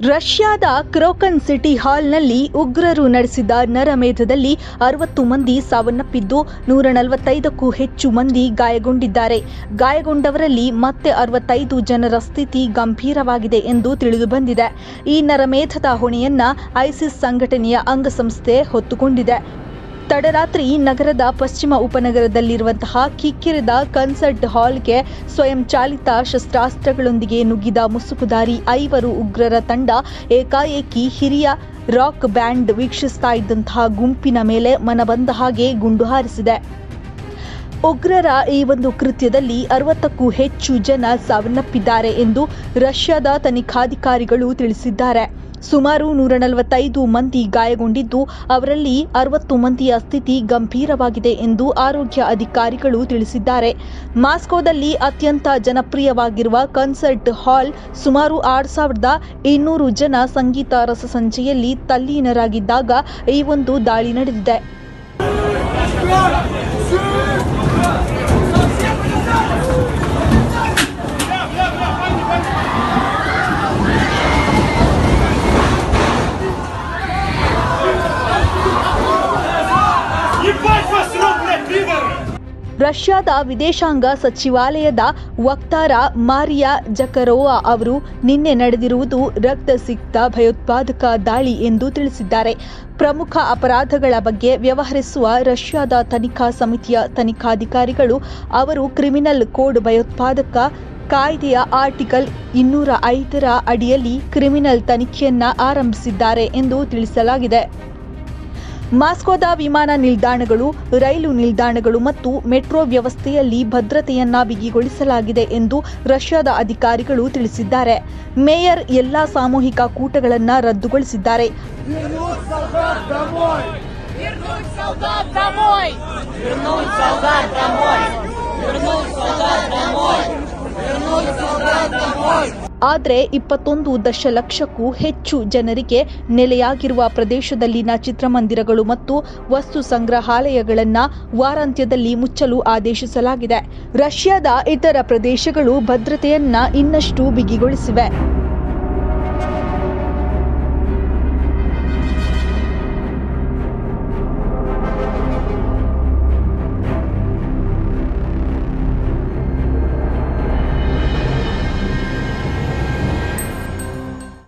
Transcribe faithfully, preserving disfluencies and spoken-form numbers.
ರಷ್ಯಾದ ಕ್ರೋಕನ್ ಸಿಟಿ ಹಾಲ್ನಲ್ಲಿ ಉಗ್ರರು ನಡೆಸಿದ ನರಮೇಧದಲ್ಲಿ ಅರವತ್ತು ಮಂದಿ ಸಾವನ್ನಪ್ಪಿದ್ದು ನೂರ ನಲವತ್ತೈದಕ್ಕೂ ಹೆಚ್ಚು ಮಂದಿ ಗಾಯಗೊಂಡಿದ್ದಾರೆ. ಗಾಯಗೊಂಡವರಲ್ಲಿ ಮತ್ತೆ ಅರವತ್ತೈದು ಜನರ ಸ್ಥಿತಿ ಗಂಭೀರವಾಗಿದೆ ಎಂದು ತಿಳಿದುಬಂದಿದೆ. ಈ ನರಮೇಧದ ಹೊಣೆಯನ್ನ ಐಸಿಸ್ ಸಂಘಟನೆಯ ಅಂಗಸಂಸ್ಥೆ ಹೊತ್ತುಕೊಂಡಿದೆ. ತಡರಾತ್ರಿ ನಗರದ ಪಶ್ಚಿಮ ಉಪನಗರದಲ್ಲಿರುವಂತಹ ಕಿಕ್ಕಿರಿದ ಕನ್ಸರ್ಟ್ ಹಾಲ್ಗೆ ಸ್ವಯಂ ಚಾಲಿತ ಶಸ್ತ್ರಾಸ್ತ್ರಗಳೊಂದಿಗೆ ನುಗ್ಗಿದ ಮುಸುಕುಧಾರಿ ಐವರು ಉಗ್ರರ ತಂಡ ಏಕಾಏಕಿ ಹಿರಿಯ ರಾಕ್ ಬ್ಯಾಂಡ್ ವೀಕ್ಷಿಸ್ತಾ ಇದ್ದಂತಹ ಗುಂಪಿನ ಮೇಲೆ ಮನಬಂದ ಹಾಗೆ ಗುಂಡು ಹಾರಿಸಿದೆ. ಉಗ್ರರ ಈ ಒಂದು ಕೃತ್ಯದಲ್ಲಿ ಅರವತ್ತಕ್ಕೂ ಹೆಚ್ಚು ಜನ ಸಾವನ್ನಪ್ಪಿದ್ದಾರೆ ಎಂದು ರಷ್ಯಾದ ತನಿಖಾಧಿಕಾರಿಗಳು ತಿಳಿಸಿದ್ದಾರೆ. ಸುಮಾರು ನೂರ ನಲವತ್ತೈದು ಮಂದಿ ಗಾಯಗೊಂಡಿದ್ದು ಅವರಲ್ಲಿ ಅರವತ್ತು ಮಂದಿಯ ಸ್ಥಿತಿ ಗಂಭೀರವಾಗಿದೆ ಎಂದು ಆರೋಗ್ಯ ಅಧಿಕಾರಿಗಳು ತಿಳಿಸಿದ್ದಾರೆ. ಮಾಸ್ಕೋದಲ್ಲಿ ಅತ್ಯಂತ ಜನಪ್ರಿಯವಾಗಿರುವ ಕನ್ಸರ್ಟ್ ಹಾಲ್ ಸುಮಾರು ಆರು ಸಾವಿರದ ಇನ್ನೂರು ಜನ ಸಂಗೀತ ರಸಸಂಚೆಯಲ್ಲಿ ತಲ್ಲೀನರಾಗಿದ್ದಾಗ ಈ ಒಂದು ದಾಳಿ ನಡೆದಿದೆ. ರಷ್ಯಾದ ವಿದೇಶಾಂಗ ಸಚಿವಾಲಯದ ವಕ್ತಾರ ಮಾರಿಯಾ ಜಕರೋವಾ ಅವರು ನಿನ್ನೆ ನಡೆದಿರುವುದು ರಕ್ತಸಿಕ್ತ ಭಯೋತ್ಪಾದಕ ದಾಳಿ ಎಂದು ತಿಳಿಸಿದ್ದಾರೆ. ಪ್ರಮುಖ ಅಪರಾಧಗಳ ಬಗ್ಗೆ ವ್ಯವಹರಿಸುವ ರಷ್ಯಾದ ತನಿಖಾ ಸಮಿತಿಯ ತನಿಖಾಧಿಕಾರಿಗಳು ಅವರು ಕ್ರಿಮಿನಲ್ ಕೋಡ್ ಭಯೋತ್ಪಾದಕ ಕಾಯ್ದೆಯ ಆರ್ಟಿಕಲ್ ಇನ್ನೂರ ಐದರ ಅಡಿಯಲ್ಲಿ ಕ್ರಿಮಿನಲ್ ತನಿಖೆಯನ್ನ ಆರಂಭಿಸಿದ್ದಾರೆ ಎಂದು ತಿಳಿಸಲಾಗಿದೆ. ಮಾಸ್ಕೋದ ವಿಮಾನ ನಿಲ್ದಾಣಗಳು, ರೈಲು ನಿಲ್ದಾಣಗಳು ಮತ್ತು ಮೆಟ್ರೋ ವ್ಯವಸ್ಥೆಯಲ್ಲಿ ಭದ್ರತೆಯನ್ನ ಬಿಗಿಗೊಳಿಸಲಾಗಿದೆ ಎಂದು ರಷ್ಯಾದ ಅಧಿಕಾರಿಗಳು ತಿಳಿಸಿದ್ದಾರೆ. ಮೇಯರ್ ಎಲ್ಲಾ ಸಾಮೂಹಿಕ ಕೂಟಗಳನ್ನು ರದ್ದುಗೊಳಿಸಿದ್ದಾರೆ. ಆದರೆ ಇಪ್ಪತ್ತೊಂದು ದಶಲಕ್ಷಕ್ಕೂ ಹೆಚ್ಚು ಜನರಿಗೆ ನೆಲೆಯಾಗಿರುವ ಪ್ರದೇಶದಲ್ಲಿನ ಚಿತ್ರಮಂದಿರಗಳು ಮತ್ತು ವಸ್ತು ಸಂಗ್ರಹಾಲಯಗಳನ್ನು ವಾರಾಂತ್ಯದಲ್ಲಿ ಮುಚ್ಚಲು ಆದೇಶಿಸಲಾಗಿದೆ. ರಷ್ಯಾದ ಇತರ ಪ್ರದೇಶಗಳು ಭದ್ರತೆಯನ್ನ ಇನ್ನಷ್ಟು ಬಿಗಿಗೊಳಿಸಿವೆ.